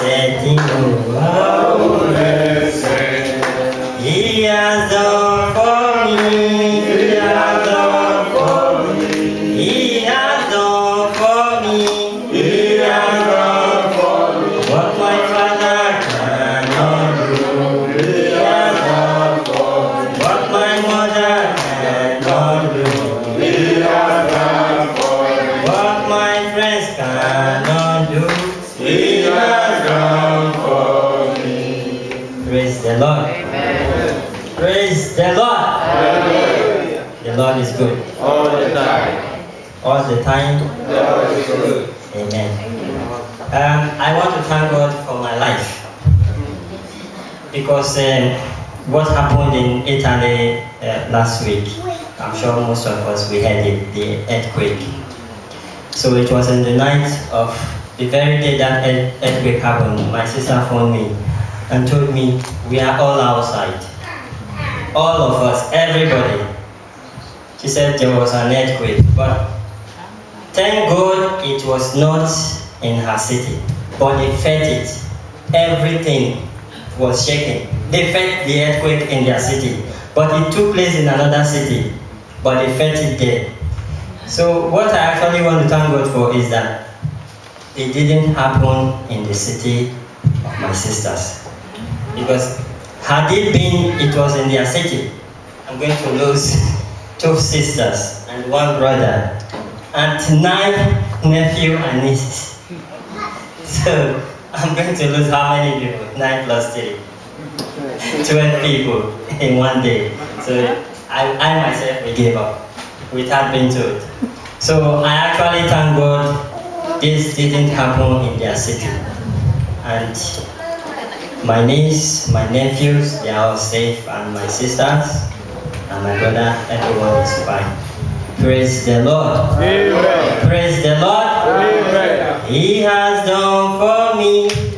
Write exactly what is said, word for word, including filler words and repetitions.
setting over. He has done for me. He has done for me. He has done for me. He has done for me. What my Father cannot do. He has done for me. What my mother cannot do. He has done for me. What my friends cannot do. He has done for me. Praise the Lord. Amen. Praise the Lord. Amen. The Lord is good. All the time. All the time. The Lord is good. Amen. Um, I want to thank God for my life. Because um, what happened in Italy uh, last week, I'm sure most of us, we had it, the earthquake. So it was in the night of the very day that earthquake happened, my sister phoned me and told me we are all outside. All of us, everybody. She said there was an earthquake, but thank God it was not in her city, but they felt it. Everything was shaking. They felt the earthquake in their city, but it took place in another city, but they felt it there. So what I actually want to thank God for is that it didn't happen in the city of my sisters. Because had it been, it was in their city, I'm going to lose two sisters and one brother and nine nephews and nieces. So I'm going to lose how many people? Nine plus three. Twelve people in one day. So I, I myself will give up without being told. So I actually thank God this didn't happen in their city. And my niece, my nephews, they are all safe, and my sisters and my brother, everyone is fine. Praise the Lord. Amen. Praise the Lord. Amen. He has done for me.